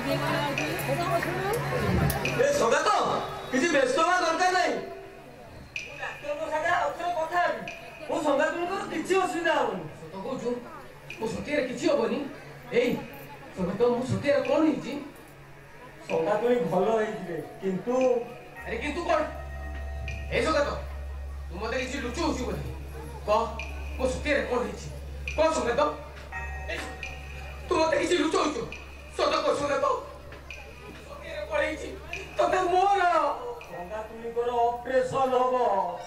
ए सगा तो किसी व्यस्त होगा दरकार नहीं डाक्टर को सागे औषध কথা हेबी ओ संगा तुमको किछि असुविधा होबनी तो को जो ओ सतिरे किछि होबनी एई संगा तो मु सतिरे कोन हिची संगा तो भलो हेइथिबे किंतु अरे किंतु कोन ए संगा तो तू मते किछि लुचु होछु बोली को मो सतिरे कोन हिची को संगा तो तू मते किछि लुचु होछु सदा को संगा तो सतिरे कोन हिची तते मोर संगा तुमी करो ऑपरेशन होबो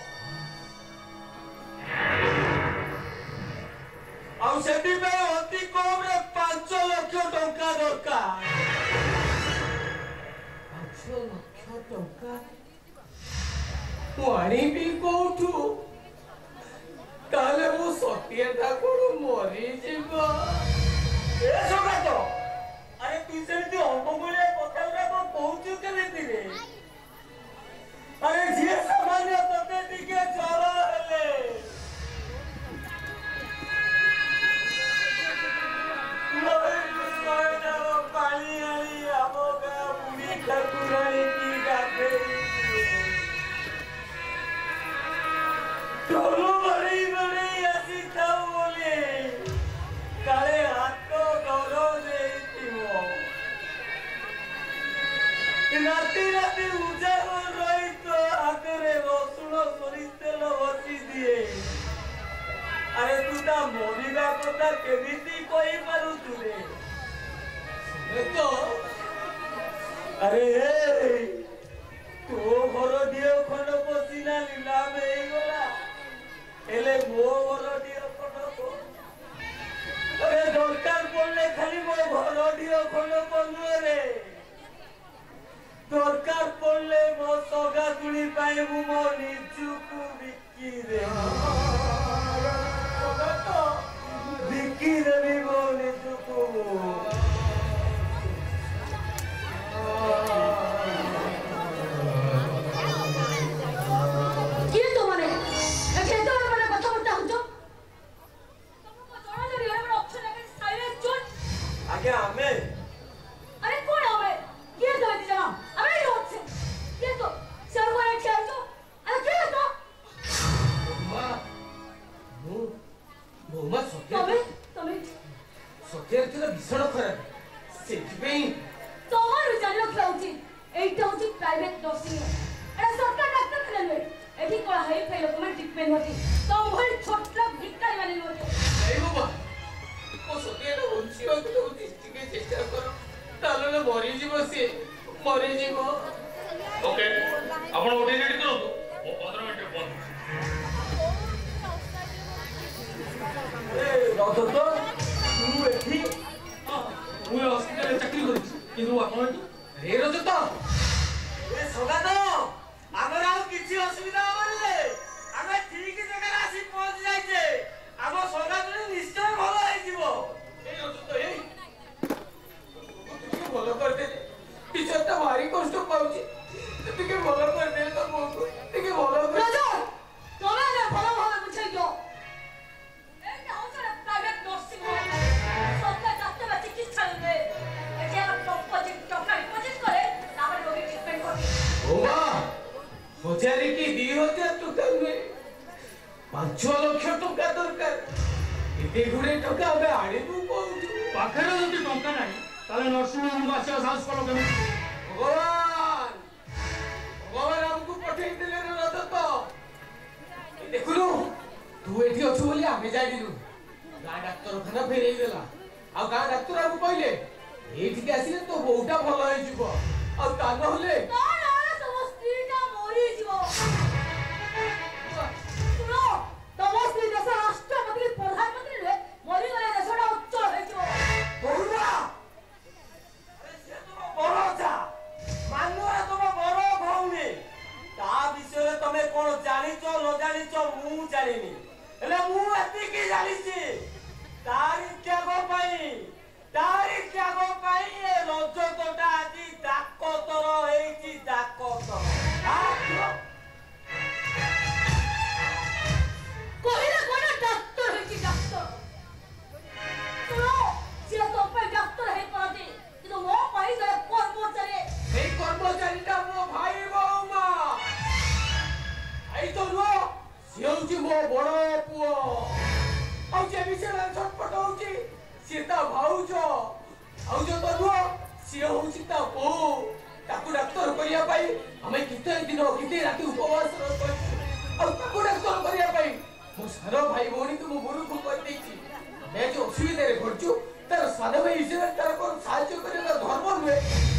आउ सेठी पे अति कम रे 5 लाख टंका दरकार 5 लाख टंका वाणी भी कोठू ताले वो सत्यता कोन मरी जीवा ए सगा तो अरे तू सेठी अमंगले कथारा को पहुंचू केमिति रे अरे जे सामान्य तते टिके चला हेले पानी आली आबोगा बुढ़ी ठाकुरानी की गाथे चलो बड़ी बड़ी ऐसी थाओ बोले काले हाथ को गौरव देती हो राती राती उजागर रही तो हाथरे रसुण सरिष तेल बसी दिए अरे तू ता मरिबा कथा केमिति कहि पारु तुरे तो अरे तो घर दियो खंड पसीना लीला में गला एले मो घर दियो खंड को अरे दरकार पड़ले खाली मो घर दियो खंड पनु रे दरकार पड़ले मो सगा तुली पाए मो निजु को बिकी रे सगा तो बिकी रे मो निजु को क्या हमें अरे कौन है हमें ये तो है जमा अबे लोग से ये तो सब को एक खेल तो अरे क्या है तो मोमा सत्य सत्य तो भीषण खराब सेठी तोहर जानो खेलउची एटा होची प्राइवेट नर्सिंग एटा सरकार डॉक्टर खेलवे एठी कोला हाई फाई लोक में ट्रीटमेंट होती तो भल छोटला भिकारी माने होती ए बाबा को सत्य तो होची हो तो के चेष्टा करो ताले मरि जीव से मरि जीव ओके आपण ओटी रेडी करो ओ 15 मिनिट बंद ए डॉक्टर तो तू एठी मु हॉस्पिटल में चाकरी करी किंतु आपण रे रजत ए सगा तो हमर आउ किछि असुविधा होले हमें ठीक जगह आसी पहुंच जाय छे हम सगा तो निश्चय भलो होई जीवो ए रजत ए तू भलो कर दे टीचर तो भारी कष्ट पाउची तू के भलो कर दे तो मो के भलो कर रजत तोरा ने भलो भलो बुझाई दो एटा होची प्राइवेट नर्सिंग सरकार डॉक्टर चिकित्सा ले एटा प्रोजेक्ट प्रोजेक्ट करे तापर रोगी ट्रीटमेंट करे ओमा हजारे की 2000 टका में 5 लाख टका दरकार एते गुडे टका हमें आड़ी दू कोउछु पाखरे जति टंका नाही ताले नर्सिंग होम आसी साहस करो केमे भगवान भगवान हमको पठेई देले रे रजत देखुनु तू एठी अछु बोली आमे जाई दिलु गा डाक्टर खाना फेरेई देला आ गा डाक्टर हमको कहले एठी के आसीले तो बहुटा भलो होई जिवो आ ता न होले ना ना समस्तीटा मोरी जीवो सुनो समस्ती देश राष्ट्रपति प्रधानमंत्री रे मोरी गले देशटा उच्च होई जीवो बहुरा अरे से तो बड़ो छा मानो रे तुम बड़ो भौनी ता विषय रे तमे कोन जानिचो न जानिचो मु जानिनी हेले मु एति की जानिची तारी त्यागो पाई ए रजतटा आजी डाकतर हेची झील हूँ डाक्तर करने आम कितने दिन कितने राति उपवास डाक्तर करने मो सान भाई भौणी को गुरु को कही जो असुविधा घटू तार सान भाई हिसाब तार कौन साहाଯ୍य कर धर्म नुहे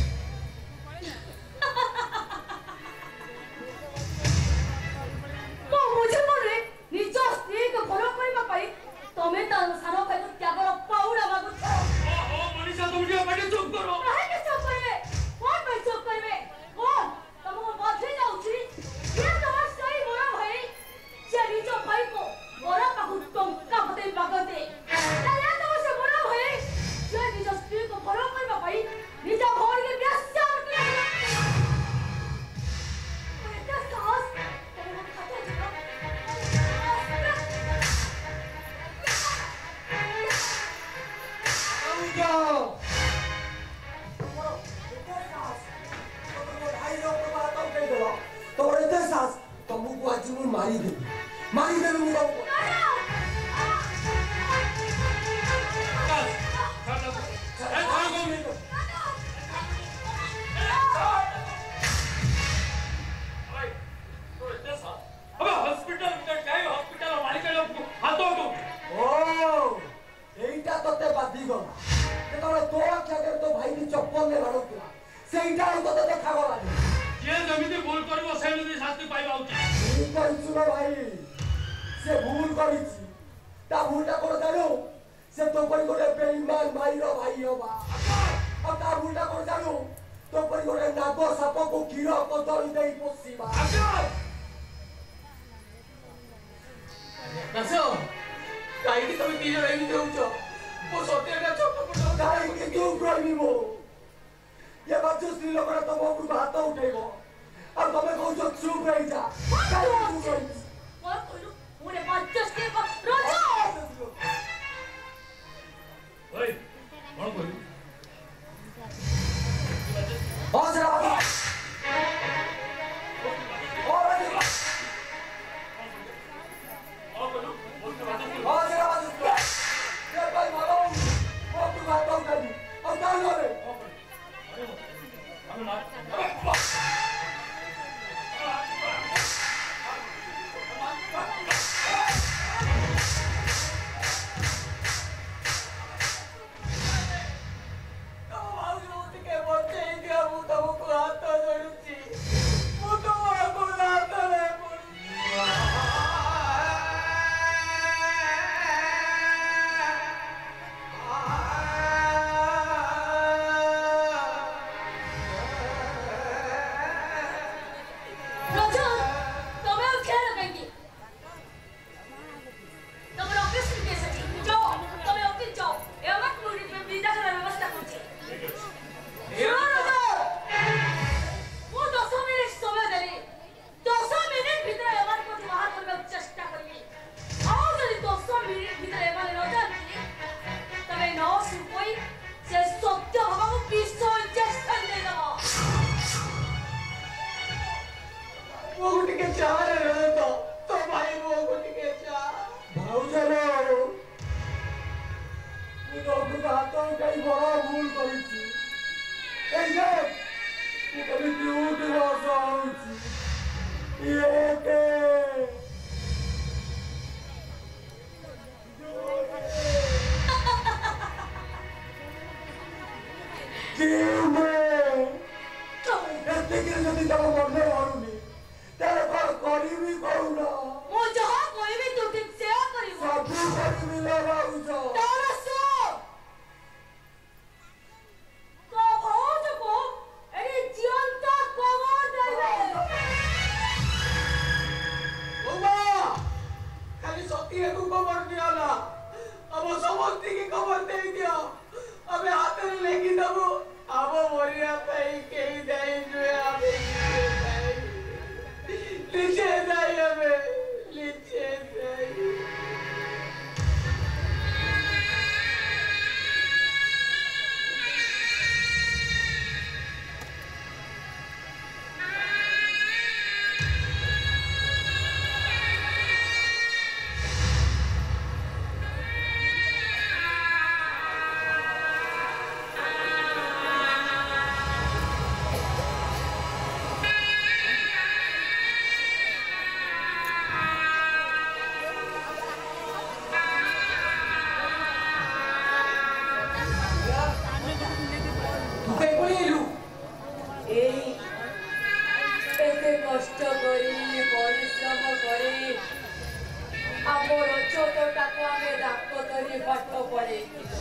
निज स्त्री को भल करने तमें तार सान भाई को त्यागर पाउडा मागुछ मनीषा तुम जो बैठे चुप करो काहे चुप करबे कौन भाई चुप करबे कौन तुमको बाधे जाउछी ये तोर सही मोरा भाई जे निज भाई को मोरा पाखु टंका बते मागते ताले तोर से मोरा भाई जे निज स्त्री को भल करबा भाई निज घर के व्यस्त तुमको आज मारी देवी मुझे ते बाधी गला तो आख्या तो भाई चप्पल ने बाड़ुला से देखा गला जे जमिते भूल करबो सेमिते शास्ति पाइबा उचित भाई से भूल करिछि ता भूलटा कोन जानो से तो परि गोटे बेईमान भाई रो भाई होबा और ता भूलटा कोन जानो तो परि गोटे नाग साप को कीड़ कदली देई पोसीबा दसो काई कि तुम तीन रही देउछो मो सत्यटा छोट छोट काई कि तू कहबी मो ये बच्चो स्त्री लोकरा तो मो को हाथ उठेबो और तमे कहू चुप रही जा काई तू कहबी और कोइलो मोरे बच्चो स्त्री को रोजो ओए कोन कहलु जरा के पाठ पढ़े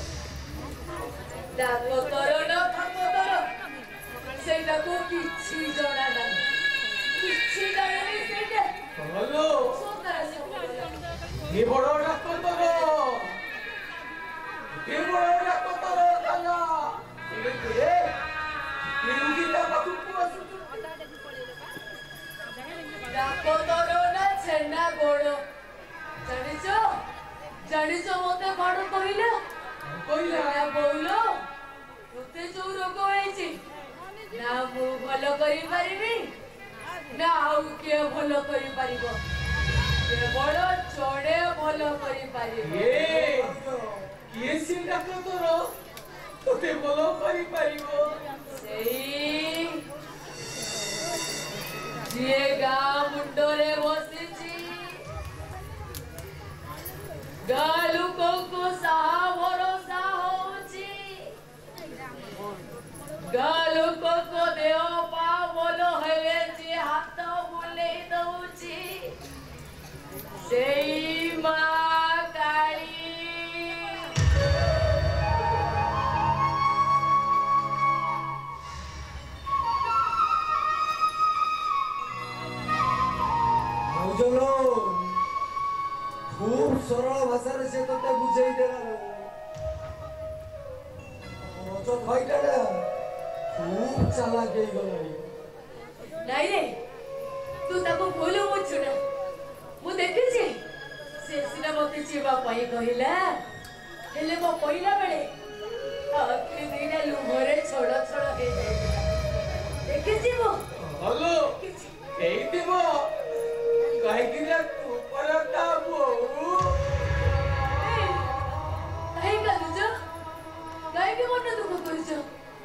डाक्तर ना डाक्तर सेटा को किछि जणा ना किछि जणा नहीं सेटा हेलो सोतरा से ये बड़ डाक्टर काला ये रुगी ता पाखु आसु डाक्तर ना छेना गोड़ जानिचो मते कौन कहला बोलो मते जो रोग होइछि ना मु भलो करि परिबी ना आउ के भलो करि परिबो केवल चोड़े भलो करि परिबो किए सिन डाक्टर तोरो तोते भलो करि परिबो सेई जे गा मुंडरे बसिछि गालू को साहा भरोसा होची गालू को देह पा बोलो हेले जे हाथ बोले दउची सेई मां काली चलो खूब सरल भाषा से तोते बुझाई देला तो खइटा खूब चालाक हे गलानी नहीं रे तू ताको बोलो मुछु ना मु देखि छी से सिना मते जीवा पई कहिला हेले मो पहिला बेले आखिर दिना लुहरे छोड़ छोड़ हे जाय देखि छी मो हेलो एई दिबो कहि कि तू परता बहु कहीं का तुझो कहीं के मन दुख करछो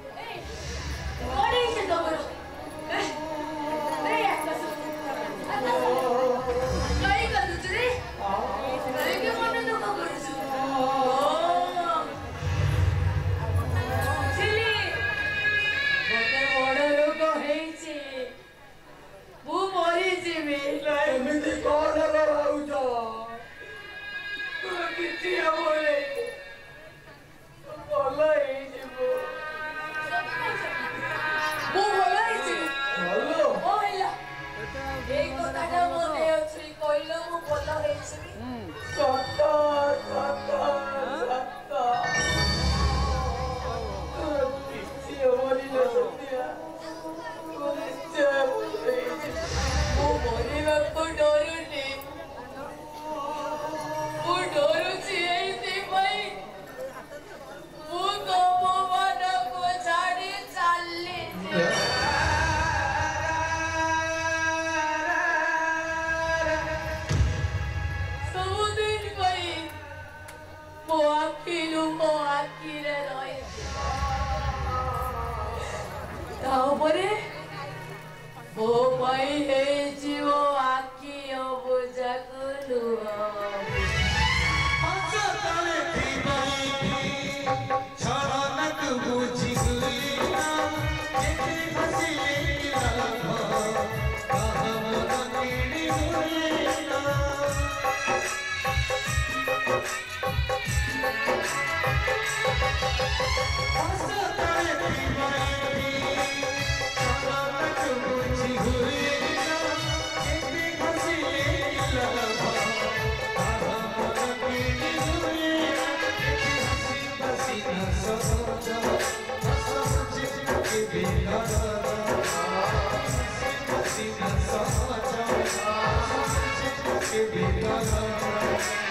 कोडे से तमरो रे आकाश कहीं का तुझरे कहीं के मन दुख करछो चिली मते बड़ रोग हेछि मु मरि जीवी एमिति कोन लगाउछ तू किछि हमरे बोलै जीवो मु बोलाइछि हेलो ओ हैला এই কথাটা মনে আছে কইলো মু বলা হইছি सत्ता किछि हमरी न सत्या मु मरिबा को डरुनी मु डरुछि एइति पई मु तो मो मन को छाड़ी चालली सबुदिन पई मो आखिरे रही तापरे ओ भाई हे जीवो आखी बुझा कुलु Give me